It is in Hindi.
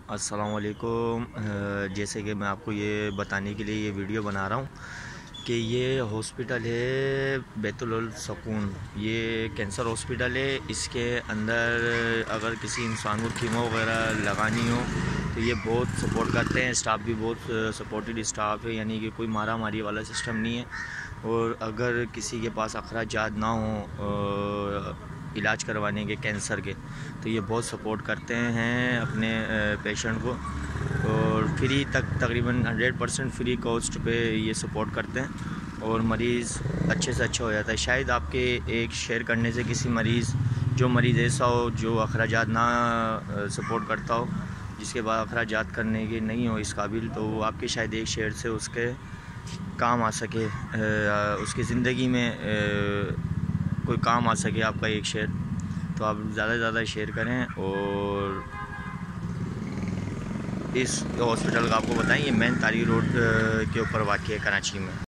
अस्सलाम वालेकुम। जैसे कि मैं आपको ये बताने के लिए ये वीडियो बना रहा हूँ कि ये हॉस्पिटल है बैतुल सुकून। ये कैंसर हॉस्पिटल है। इसके अंदर अगर किसी इंसान को कीमो वगैरह लगानी हो तो ये बहुत सपोर्ट करते हैं। स्टाफ भी बहुत सपोर्टेड स्टाफ है, यानी कि कोई मारा मारी वाला सिस्टम नहीं है। और अगर किसी के पास अखराजात ना हो इलाज करवाने के कैंसर के, तो ये बहुत सपोर्ट करते हैं अपने पेशेंट को। और फ्री तकरीबन 100% फ्री कॉस्ट पे ये सपोर्ट करते हैं और मरीज़ अच्छे से अच्छा हो जाता है। शायद आपके एक शेयर करने से किसी जो मरीज़ ऐसा हो जो अखराजात ना सपोर्ट करता हो, जिसके बाद अखराजात करने के नहीं हो इस काबिल, तो वो आपके शायद एक शेयर से उसके काम आ सके, उसकी ज़िंदगी में कोई काम आ सके आपका एक शेयर। तो आप ज़्यादा से ज़्यादा शेयर करें। और इस हॉस्पिटल का आपको बताएं, ये मेन तारी रोड के ऊपर वाक़ है कराची में।